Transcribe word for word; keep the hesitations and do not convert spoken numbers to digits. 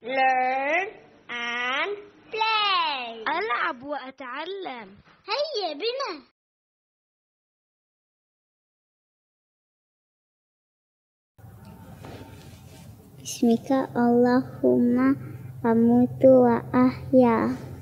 learn and play. ألعب وأتعلم. هيا بنا. Bismika Allahumma amutu wa ahya.